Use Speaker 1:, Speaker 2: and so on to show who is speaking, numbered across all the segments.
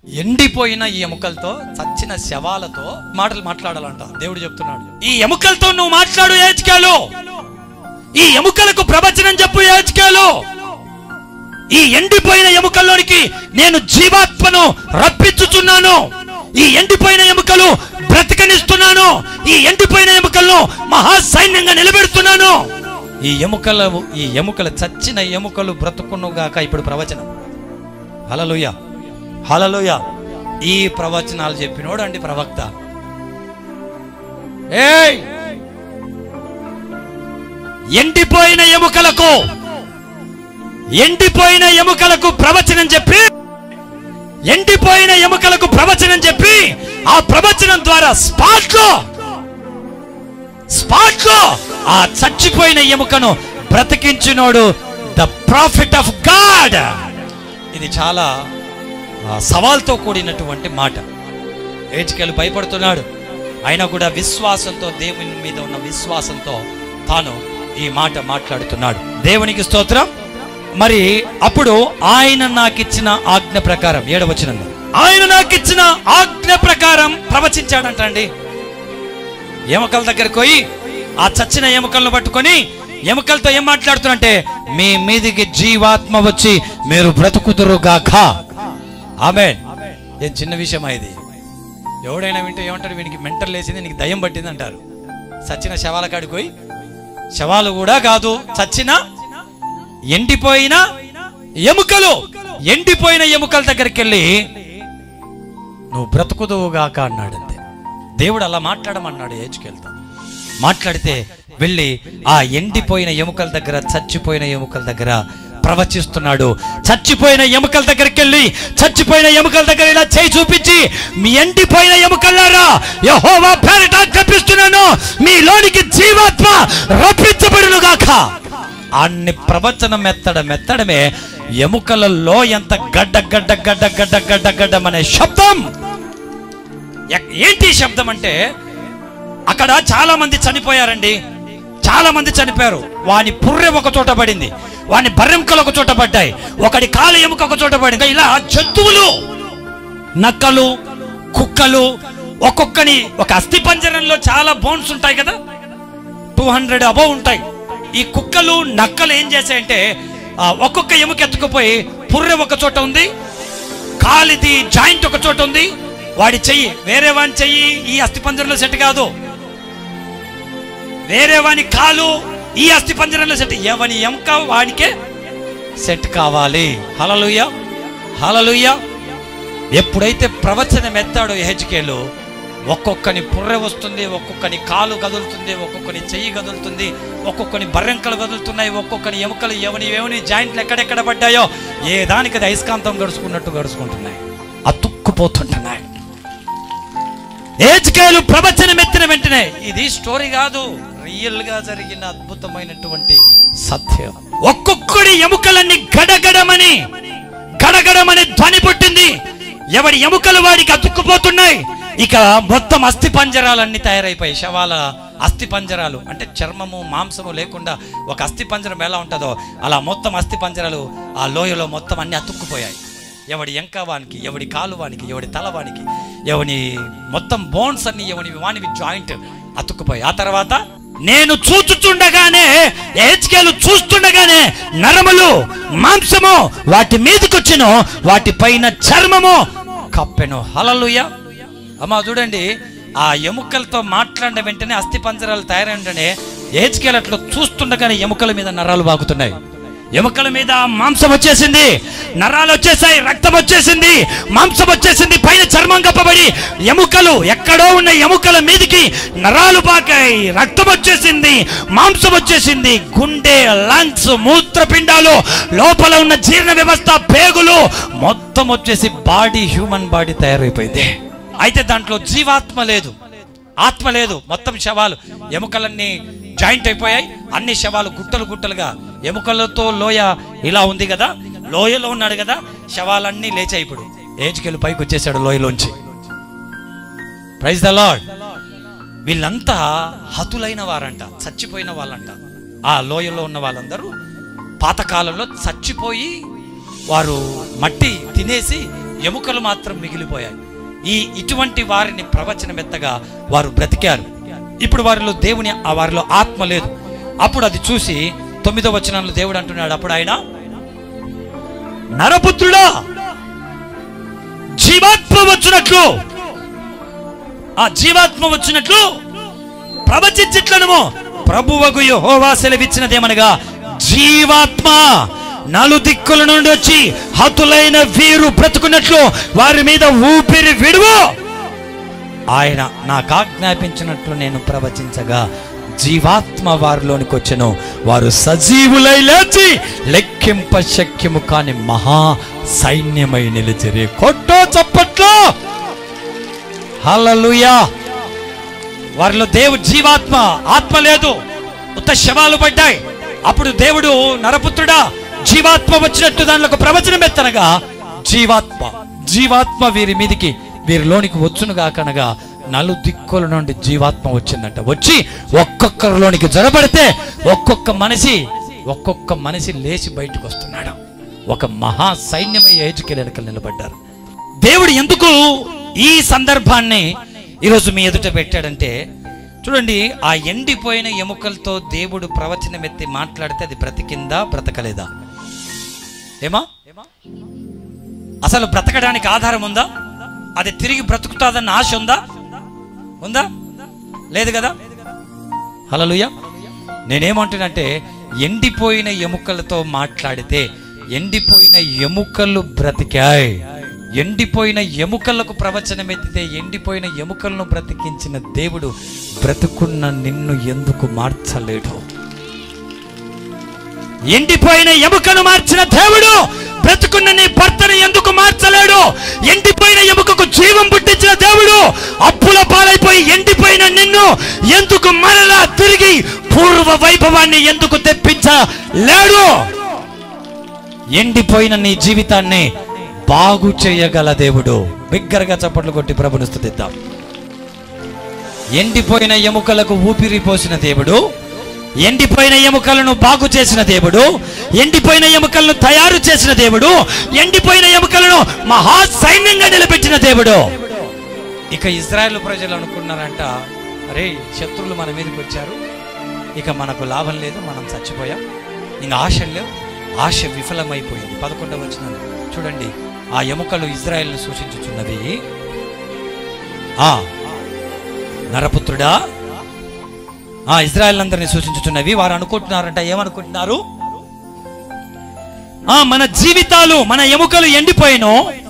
Speaker 1: ఎండిపోయిన ఈ ఎముకలతో, చచ్చిన శవాలతో మాటలు మాట్లాడాలంట. దేవుడు చెప్తున్నాడు, ఈ ఎముకలతో నువ్వు మాట్లాడు యెహెజ్కేలు, ఈ ఎముకలకు ప్రవచనం చెప్పు యెహెజ్కేలు. ఈ ఎండిపోయిన ఎముకల్లోనికి నేను జీవాత్మను రప్పించుచున్నాను. ఈ ఎండిపోయిన ఎముకలు బ్రతకనిస్తున్నాను. ఈ ఎండిపోయిన ఎముకలను మహాసైన్యంగా నిలబెడుతున్నాను. ఈ ఎముకల చచ్చిన ఎముకలు బ్రతుకునుగాక. ఇప్పుడు ప్రవచనం. హల్లెలూయా, హల్లెలూయా. ఈ ప్రవచనాలు చెప్పినోడు అండి ప్రవక్త. ఏయ్, ఎండిపోయిన ఎముకలకు ప్రవచనం చెప్పి, ఎండిపోయిన ఎముకలకు ప్రవచనం చెప్పి, ఆ ప్రవచనం ద్వారా స్పాట్ లో ఆ చచ్చిపోయిన ఎముకను బ్రతికించినోడు ద ప్రాఫిట్ ఆఫ్ గాడ్. ఇది చాలా సవాల్తో కూడినటువంటి మాట. యెహెజ్కేలు భయపడుతున్నాడు. అయినా కూడా విశ్వాసంతో, దేవుని మీద ఉన్న విశ్వాసంతో తాను ఈ మాట మాట్లాడుతున్నాడు. దేవునికి స్తోత్రం. మరి అప్పుడు ఆయన నాకిచ్చిన ఆజ్ఞ ప్రకారం, 7వ వచనంలో ఆయన నాకిచ్చిన ఆజ్ఞ ప్రకారం ప్రవచించాడంటండి. ఎముకల దగ్గరికి పోయి ఆ చచ్చిన ఎముకలను పట్టుకొని ఎముకలతో ఏం మాట్లాడుతున్నంటే, మీ మీదికి జీవాత్మ వచ్చి మీరు బ్రతుకుదురుగాక. ఆమేన్. ఏం చిన్న విషయమా ఇది? ఎవడైనా వింటే ఏమంటారు, వీనికి మెంటల్ లేచింది, నీకు దయ్యం పట్టింది అంటారు. చచ్చిన శవాల కాడికి పోయి, శవాలు కూడా కాదు, చచ్చిన ఎండిపోయిన ఎముకల దగ్గరికి వెళ్ళి నువ్వు బ్రతుకుదువుగాక అన్నాడు. అంతే. దేవుడు అలా మాట్లాడమన్నాడు యెహెజ్కేలుతో. మాట్లాడితే వెళ్ళి ఆ ఎండిపోయిన ఎముకల దగ్గర, చచ్చిపోయిన ఎముకల దగ్గర ప్రవచిస్తున్నాడు. చచ్చిపోయిన ఎముకల దగ్గరికి వెళ్ళి, చచ్చిపోయిన ఎముకల దగ్గర ఇలా చేయి చూపించి, మీ ఎండిపోయిన ఎముకలారా, యెహోవా పేరిట ఆజ్ఞాపిస్తున్నాను, మీలోనికి జీవాత్మ రప్పించబడునుగాక. అన్ని ప్రవచనం మెత్తడమే ఎముకలలో ఎంత గడ్డ అనే శబ్దం. ఏంటి శబ్దం అంటే, అక్కడ చాలా మంది చనిపోయారండి. చాలా మంది చనిపోయారు. వాని పుర్రె ఒక చోట పడింది, వాని బర్రెముకలు ఒక చోట పడ్డాయి, ఒకటి కాలు ఎముక ఒక చోట పడింది. ఇలా జంతువులు, నక్కలు, కుక్కలు, ఒక్కొక్కని ఒక అస్థి పంజరంలో చాలా బోన్స్ ఉంటాయి కదా, 200 అబౌవ్ ఉంటాయి. ఈ కుక్కలు, నక్కలు ఏం చేశాయంటే, ఒక్కొక్క ఎముక ఎత్తుకుపోయి, పుర్రె ఒక చోట ఉంది, కాలిది జాయింట్ ఒక చోట ఉంది, వాడి చెయ్యి, వేరే వాని చెయ్యి ఈ అస్థి పంజరంలో సెట్ కాదు, వేరే వాని కాలు ఈ అస్థి పంజరంలో సెట్, ఎవని ఎముక వాడికే సెట్ కావాలి. హల్లెలూయా, హల్లెలూయా. ఎప్పుడైతే ప్రవచనం ఎత్తాడో యెహెజ్కేలు, ఒక్కొక్కని పుర్రె వస్తుంది, ఒక్కొక్కని కాలు కదులుతుంది, ఒక్కొక్కని చెయ్యి కదులుతుంది, ఒక్కొక్కని బర్రెంకలు కదులుతున్నాయి, ఒక్కొక్కని ఎముకలు ఎవని జాయింట్లు ఎక్కడెక్కడ పడ్డాయో ఏ దానికి అది అయస్కాంతం గడుచుకుంటున్నాయి, అతుక్కుపోతుంటున్నాయి. యెహెజ్కేలు ప్రవచనం ఎత్తిన వెంటనే, ఇది స్టోరీ కాదు, రియల్ గా జరిగిన అద్భుతమైనటువంటి సత్యం. ఒక్కొక్కడి ఎముకలన్నీ గడగడమని ధ్వని పుట్టింది. ఎవడి ఎముకలు వాడికి అతుక్కుపోతున్నాయి. ఇక మొత్తం అస్థి పంజరాలన్నీ తయారైపోయాయి. శవాల అస్థి పంజరాలు అంటే చర్మము, మాంసము లేకుండా ఒక అస్థి పంజరం ఎలా ఉంటుందో అలా మొత్తం అస్థి పంజరాలు ఆ లోయలో మొత్తం అన్ని అతుక్కుపోయాయి. ఎవడి ఎంక వానికి, ఎవడి కాలు వానికి, ఎవడి తల వానికి, ఎవని మొత్తం బోన్స్ అన్ని వానివి జాయింట్ అతుక్కుపోయాయి. ఆ తర్వాత నేను చూచుచుండగానే, యెహెజ్కేలు చూస్తుండగానే నరములు, మాంసము వాటి మీదకి వచ్చెను, వాటి పైన చర్మము కప్పెను. హల్లెలూయా. అమ్మా చూడండి, ఆ ఎముకలతో మాట్లాడిన వెంటనే అస్థి పంజరాలు తయారైంటనే యెహెజ్కేలు అట్లా చూస్తుండగానే ఎముకల మీద నరాలు బాగుతున్నాయి, ఎముకల మీద మాంసం వచ్చేసింది, నరాలు వచ్చేసాయి, రక్తం వచ్చేసింది, మాంసం వచ్చేసింది, పైన చర్మం కప్పబడి ఎముకలు, ఎక్కడో ఉన్న ఎముకల మీదకి నరాలు బాకాయి, రక్తం వచ్చేసింది, మాంసం వచ్చేసింది, గుండె, లంగ్స్, మూత్రపిండాలు, లోపల ఉన్న జీర్ణ వ్యవస్థ, పేగులు మొత్తం వచ్చేసి బాడీ, హ్యూమన్ బాడీ తయారైపోయింది. అయితే దాంట్లో జీవాత్మ లేదు, ఆత్మ లేదు. మొత్తం శవాలు, ఎముకలన్నీ జాయింట్ అయిపోయాయి, అన్ని శవాలు గుట్టలుగా, ఎముకలతో లోయ ఇలా ఉంది కదా, లోయలో ఉన్నాడు కదా, శవాలన్నీ లేచాయి. ఇప్పుడు యెహెజ్కేలు పైకి వచ్చేసాడు లోయలోంచి. Praise the lord. వీళ్ళంతా హతులైన వారంట, చచ్చిపోయిన వాళ్ళంట. ఆ లోయలో ఉన్న వాళ్ళందరూ పాతకాలంలో చచ్చిపోయి వారు మట్టి తినేసి ఎముకలు మాత్రం మిగిలిపోయాయి. ఇటువంటి వారిని ప్రవచనమెత్తగా వారు బ్రతికారు. ఇప్పుడు వారిలో ఆత్మ లేదు. అప్పుడు అది చూసి 9వ వచనంలో దేవుడు అంటున్నాడు, అప్పుడు ఆయన, నరపుత్రుడా, జీవాత్మ వచ్చినట్లు ప్రవచించిట్లనుము. ప్రభువగు యెహోవా సెలవిచ్చినదేమనగా, జీవాత్మ నలుదిక్కుల నుండి వచ్చి హతులైన వీరు బ్రతుకున్నట్లు వారి మీద ఊపిరి విడువు. ఆయన నాకు ఆజ్ఞాపించినట్లు నేను ప్రవచించగా జీవాత్మ వారిలోనికి వచ్చెను. వారు సజీవులై లేచి లెక్కింప శక్యము కాని మహా సైన్యమై నిలిచిరి. కొట్టో చప్పట్లో హల్లెలూయా. వారిలో దేవుడు జీవాత్మ, ఆత్మ లేదు, ఉత్త శవాలు పడ్డాయి. అప్పుడు దేవుడు, నరపుత్రుడా, జీవాత్మ వచ్చినట్టు దానిలో ఒక ప్రవచనం ఎత్తనగా జీవాత్మ వీరిలోనికి వచ్చునుగా కనగా నలుదిక్కుల నుండి జీవాత్మ వచ్చిందంట. వచ్చి ఒక్కొక్కరిలోనికి జొరబడితే ఒక్కొక్క మనిషి లేచి బయటకు వస్తున్నాడు. ఒక మహా సైన్యమై ఏజుకేలు వెనకలు నిలబడ్డారు. దేవుడు ఎందుకు ఈ సందర్భాన్ని ఈరోజు మీ ఎదుట పెట్టాడంటే, చూడండి, ఆ ఎండిపోయిన ఎముకలతో దేవుడు ప్రవచనం ఎత్తి మాట్లాడితే అది బ్రతికిందా బ్రతకలేదా? ఏమా అసలు బ్రతకడానికి ఆధారం ఉందా? అది తిరిగి బ్రతుకుతాదన్న ఆశ ఉందా? లేదు కదా. హల్లెలూయా. నేనేమంటున్నానంటే, ఎండిపోయిన ఎముకలతో మాట్లాడితే ఎండిపోయిన ఎముకలు బ్రతికాయి. ఎండిపోయిన ఎముకలకు ప్రవచనం ఎత్తితే ఎండిపోయిన ఎముకలను బ్రతికించిన దేవుడు బ్రతుకున్న నిన్ను ఎందుకు మార్చలేడు? ఎండిపోయిన ఎముకను మార్చిన దేవుడు బ్రతుకున్న నీ భర్తను ఎందుకు మార్చలేడు? ఎండిపోయిన ఎముకకు జీవం పుట్టించిన దేవుడు అప్పుల పాలైపోయి ఎండిపోయిన నిన్ను ఎందుకు మరలా తిరిగి పూర్వ వైభవాన్ని ఎందుకు తెప్పించలేడు? ఎండిపోయిన నీ జీవితాన్ని బాగు చేయగల దేవుడు. బిగ్గరగా చప్పట్లు కొట్టి ప్రభుని స్తుతిద్దాం. ఎండిపోయిన ఎముకలకు ఊపిరి పోసిన దేవుడు, ఎండిపోయిన ఎముకలను బాగు చేసిన దేవుడు, ఎండిపోయిన ఎముకలను తయారు చేసిన దేవుడు, ఎండిపోయిన ఎముకలను మహా సైన్యంగా నిలబెట్టిన దేవుడు. ఇక ఇజ్రాయేల్ ప్రజలు అనుకున్నారంట, అరే శత్రువులు మన మీదకి వచ్చారు, ఇక మనకు లాభం లేదు, మనం చచ్చిపోయాం, ఇంకా ఆశ లేవు, ఆశ విఫలమైపోయింది. 11వ వచనం చూడండి, ఆ ఎముకలు ఇజ్రాయేల్ను సూచించుచున్నవి. నరపుత్రుడా, ఇజ్రాయేల్ అందరినీ సూచించుచున్నవి. వారు అనుకుంటున్నారంట, ఏమనుకుంటున్నారు? మన జీవితాలు, మన ఎముకలు ఎండిపోయిను,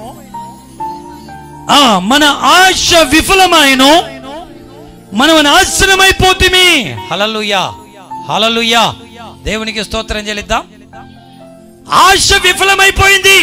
Speaker 1: మన ఆశ విఫలమైన, మనం నాశనమైపోతుంది. హల్లెలూయా, హల్లెలూయా. దేవునికి స్తోత్రం చెల్లిద్దాం. ఆశ విఫలమైపోయింది,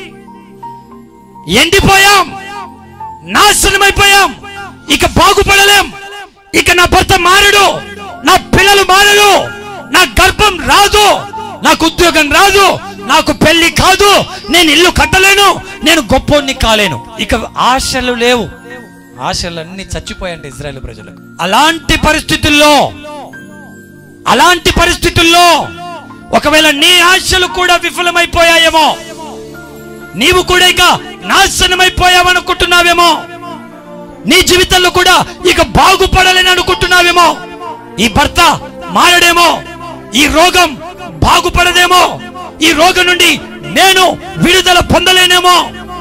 Speaker 1: ఎండిపోయాం, నాశనమైపోయాం, ఇక బాగుపడలేం, ఇక నా భర్త మారడు, నా పిల్లలు మారడు, నా గర్భం రాదు, నాకు ఉద్యోగం రాదు, నాకు పెళ్లి కాదు, నేను ఇల్లు కట్టలేను, నేను గొప్పోన్ని కాలేను, ఇక ఆశలు లేవు. ఆశలన్నీ చచ్చిపోయాయంట ఇజ్రాయేల్ ప్రజలకు. అలాంటి పరిస్థితుల్లో ఒకవేళ నీ ఆశలు కూడా విఫలమైపోయాయేమో, నీవు కూడా ఇక నాశనమైపోయావనుకుంటున్నావేమో, నీ జీవితంలో కూడా ఇక బాగుపడాలని అనుకుంటున్నావేమో, ఈ భర్త మారడేమో, ఈ రోగం బాగుపడదేమో, ఈ రోగం నుండి నేను విడుదల పొందలేనేమో,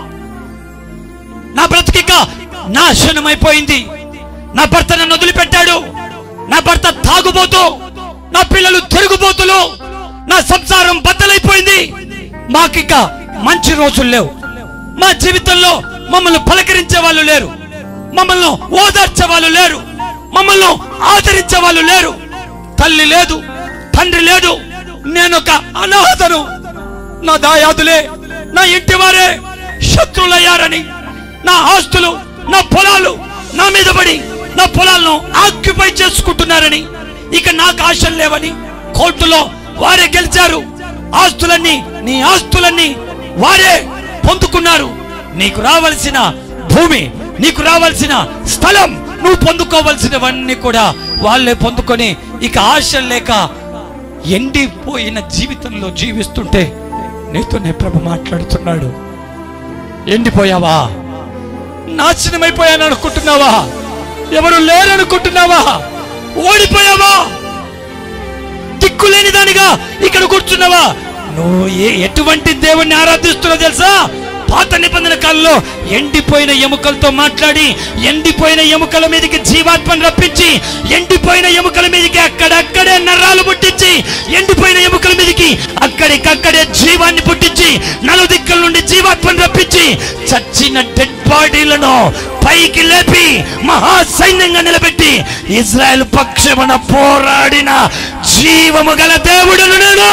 Speaker 1: నా బ్రతికిక నాశనమైపోయింది, నా భర్త నన్ను వదిలిపెట్టాడు, నా భర్త తాగుబోతూ, నా పిల్లలు తిరుగుబోతులు, నా సంసారం బద్దలైపోయింది, మాకిక మంచి రోజులు లేవు, మా జీవితంలో మమ్మల్ని పలకరించే వాళ్ళు లేరు, మమ్మల్ని ఓదార్చే వాళ్ళు లేరు, మమ్మల్ని ఆదరించే వాళ్ళు లేరు, తల్లి లేదు, తండ్రి లేడు, నేనొక అనాథను, నా దాయాదులే, నా ఇంటి వారే శత్రువులయ్యారని, నా ఆస్తులు, నా పొలాలు నా మీద పడి నా పొలాలను ఆక్యుపై చేసుకుంటున్నారని, ఇక నాకు ఆశలు లేవని కోర్టులో వారే గెలిచారు, ఆస్తులన్నీ, నీ ఆస్తులన్నీ వారే పొందుకున్నారు, నీకు రావాల్సిన భూమి, నీకు రావాల్సిన స్థలం, నువ్వు పొందుకోవాల్సినవన్నీ కూడా వాళ్ళే పొందుకొని ఇక ఆశలు లేక ఎండిపోయిన జీవితంలో జీవిస్తుంటే నీతోనే ప్రభు మాట్లాడుతున్నాడు. ఎండిపోయావా? నాశనమైపోయాను అనుకుంటున్నావా? ఎవరు లేరనుకుంటున్నావా? ఓడిపోయావా? దిక్కులేని దానిగా ఇక్కడ కూర్చున్నావా? నువ్వు ఎటువంటి దేవుణ్ణి ఆరాధిస్తున్నావు తెలుసా? పాత నిబంధన కాలంలో ఎండిపోయిన ఎముకలతో మాట్లాడి, ఎండిపోయిన ఎముకల మీదకి జీవాత్మను రప్పించి, ఎండిపోయిన ఎముకల మీదకి అక్కడక్కడే నరాలు పుట్టించి, ఎండిపోయిన ఎముకల మీదకి అక్కడికక్కడే జీవాన్ని పుట్టించి, నలుదిక్కల నుండి జీవాత్మను రప్పించి, చచ్చిన డెడ్ బాడీలను పైకి లేపి మహాసైన్యంగా నిలబెట్టి ఇజ్రాయెల్ పక్షమున పోరాడిన జీవము గల దేవుడును నేను.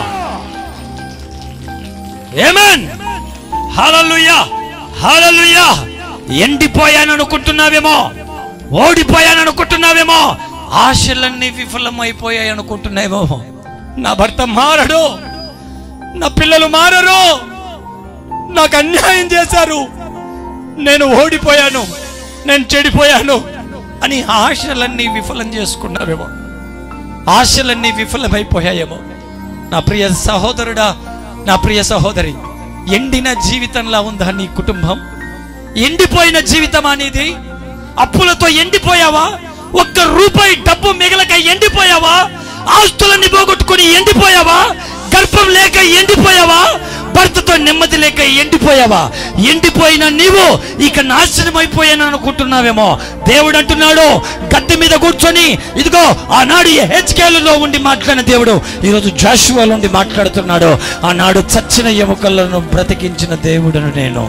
Speaker 1: ఆమేన్. హల్లెలూయా, హల్లెలూయా. ఎండిపోయాను అనుకుంటున్నావేమో, ఓడిపోయాను అనుకుంటున్నావేమో, ఆశలన్నీ విఫలమైపోయాయి అనుకుంటున్నావేమో. నా భర్త మారడు, నా పిల్లలు మారరు, నాకు అన్యాయం చేశారు, నేను ఓడిపోయాను, నేను చెడిపోయాను అని ఆశలన్నీ విఫలం చేసుకున్నావేమో, ఆశలన్నీ విఫలమైపోయాయేమో. నా ప్రియ సహోదరుడా, నా ప్రియ సహోదరి, ఎండిన జీవితంలా ఉందా నీ కుటుంబం? ఎండిపోయిన జీవితం అనేది? అప్పులతో ఎండిపోయావా? ఒక్క రూపాయి డబ్బు మిగలక ఎండిపోయావా? ఆస్తులన్నీ పోగొట్టుకుని ఎండిపోయావా? గర్భం లేక ఎండిపోయావా? భర్తతో నెమ్మది లేక ఎండిపోయావా? ఎండిపోయిన నీవు ఇక నాశనం అయిపోయాను అనుకుంటున్నావేమో. దేవుడు అంటున్నాడు, గద్దె మీద కూర్చొని, ఇదిగో ఆనాడు హెచ్కేలులో ఉండి మాట్లాడిన దేవుడు ఈరోజు జాషువాలో ఉండి మాట్లాడుతున్నాడు. ఆనాడు చచ్చిన ఎముకలను బ్రతికించిన దేవుడును నేను.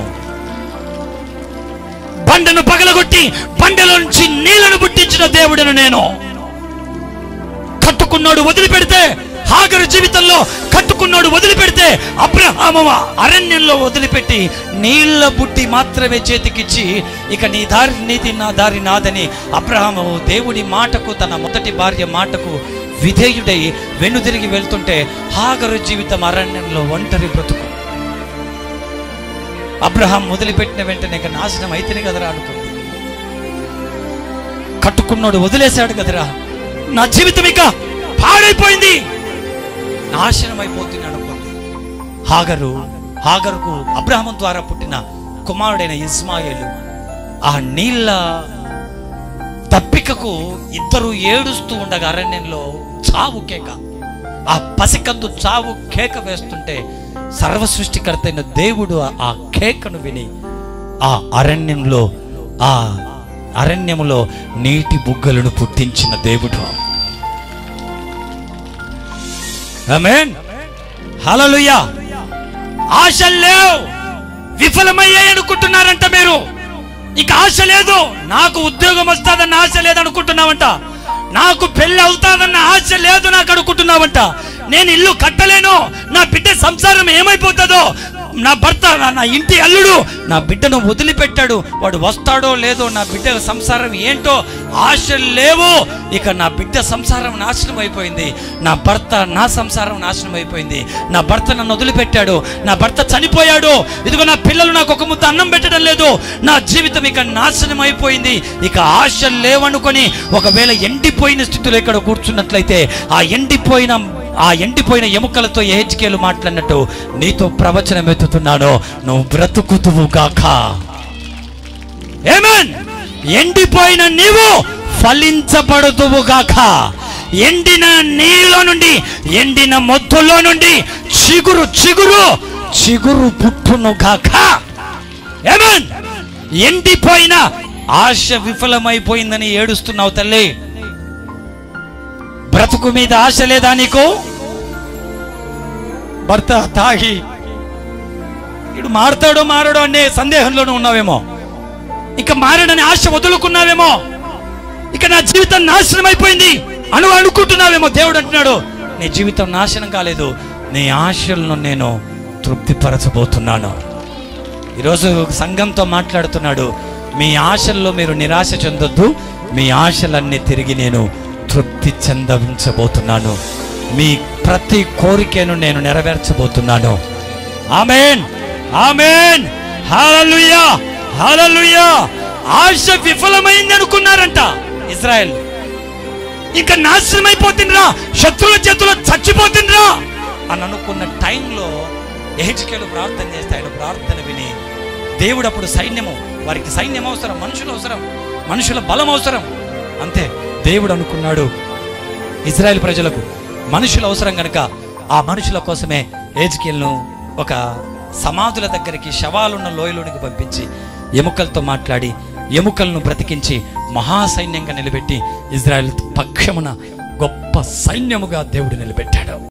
Speaker 1: బండను పగలగొట్టి బండలో నుంచి నీళ్లను పుట్టించిన దేవుడును నేను. కట్టుకున్నాడు వదిలిపెడితే, హాగరు జీవితంలో కట్టుకున్నాడు వదిలిపెడితే, అబ్రహాము అరణ్యంలో వదిలిపెట్టి నీళ్ల బుట్టి మాత్రమే చేతికిచ్చి, ఇక నీ దారి నీది, నా దారి నాదని అబ్రహాము దేవుడి మాటకు, తన మొదటి భార్య మాటకు విధేయుడై వెనుదిరిగి వెళ్తుంటే, హాగరు జీవితం అరణ్యంలో ఒంటరి బ్రతుకు. అబ్రహాం వదిలిపెట్టిన వెంటనే ఇక నాశనం అయితేనే కదరా అనుకుంది. కట్టుకున్నాడు వదిలేశాడు కదరా, నా జీవితం ఇక పాడైపోయింది, నాశనం అయిపోతుంది అనుకుంది. హాగరుకు అబ్రహాము ద్వారా పుట్టిన కుమారుడైన ఇస్మాయేలు ఆ నీళ్ళ తప్పికకు ఇద్దరు ఏడుస్తూ ఉండగా అరణ్యంలో చావు కేక, ఆ పసికందు చావు కేక వేస్తుంటే సర్వ సృష్టికర్త అయిన దేవుడు ఆ కేకను విని ఆ అరణ్యములో నీటి బుగ్గలను పుట్టించిన దేవుడు. ఆమేన్, హల్లెలూయా. ఆశలు లేవు, విఫలమయ్యాయి అనుకుంటున్నారంట మీరు. ఇక ఆశ లేదు. నాకు ఉద్యోగం వస్తుందన్న ఆశ లేదనుకుంటున్నావంట. నాకు పెళ్లి అవుతాదన్న ఆశ లేదు నాకు అనుకుంటున్నావంట. నేను ఇల్లు కట్టలేను, నా బిడ్డ సంసారం ఏమైపోతుందో, నా భర్త నా ఇంటి అల్లుడు నా బిడ్డను వదిలిపెట్టాడు, వాడు వస్తాడో లేదో, నా బిడ్డ సంసారం ఏంటో ఆశలు లేవు. ఇక నా బిడ్డ సంసారం నాశనం అయిపోయింది, నా భర్త నా సంసారం నాశనం అయిపోయింది, నా భర్త నన్ను వదిలిపెట్టాడు, నా భర్త చనిపోయాడు, ఇదిగో నా పిల్లలు నాకు ఒక ముద్ద అన్నం పెట్టడం లేదు, నా జీవితం ఇక నాశనం అయిపోయింది, ఇక ఆశలు లేవనుకొని ఒకవేళ ఎండిపోయిన స్థితిలో ఇక్కడ కూర్చున్నట్లయితే, ఆ ఎండిపోయిన ఎముకలతో యెహెజ్కేలు మాట్లాడినట్టు నీతో ప్రవచనం ఎత్తుతున్నాను, నువ్వు బ్రతుకుతువు గాక. ఆమేన్. ఎండిపోయిన నీవు ఫలించబడుతువు గాక. ఎండిన నీలో నుండి, ఎండిన మొత్తులో నుండి చిగురు పుట్టును గాక. ఆమేన్. ఎండిపోయిన ఆశ విఫలమైపోయిందని ఏడుస్తున్నావు తల్లి. బ్రతుకు మీద ఆశ లేదా నీకు? భర్త తాగి ఇడు మారతాడో మారడో అనే సందేహంలోనూ ఉన్నావేమో, ఇక మారడని ఆశ వదులుకున్నావేమో, ఇక నా జీవితం నాశనం అయిపోయింది అనుకుంటున్నావేమో. దేవుడు అంటున్నాడు, నీ జీవితం నాశనం కాలేదు, నీ ఆశలను నేను తృప్తిపరచబోతున్నాను. ఈరోజు సంఘంతో మాట్లాడుతున్నాడు, మీ ఆశల్లో మీరు నిరాశ చెందొద్దు, మీ ఆశలన్నీ తిరిగి నేను తృప్తి చెందించబోతున్నాను, మీ ప్రతి కోరికను నేను నెరవేర్చబోతున్నాను. ఆమేన్, ఆమేన్, హల్లెలూయా, హల్లెలూయా. ఆశ విఫలమైంది అనుకున్నారంట ఇజ్రాయెల్. ఇంకా నాశనం అయిపోతుండ్రా, శత్రువుల చేతుల్లో చచ్చిపోతుండ్రా అని అనుకున్న టైంలో యెహెజ్కేలు ప్రార్థన చేస్తే ఆయన ప్రార్థన విని దేవుడు అప్పుడు సైన్యము, వారికి సైన్యం అవసరం, మనుషులు అవసరం, మనుషుల బలం అవసరం. అంతే, దేవుడు అనుకున్నాడు ఇజ్రాయెల్ ప్రజలకు మనుషులు అవసరం కనుక ఆ మనుషుల కోసమే ఎజ్కేలును ఒక సమాధుల దగ్గరికి, శవాలున్న లోయలోనికి పంపించి ఎముకలతో మాట్లాడి ఎముకలను బ్రతికించి మహాసైన్యంగా నిలబెట్టి ఇజ్రాయెల్ పక్షమున గొప్ప సైన్యముగా దేవుడు నిలబెట్టాడు.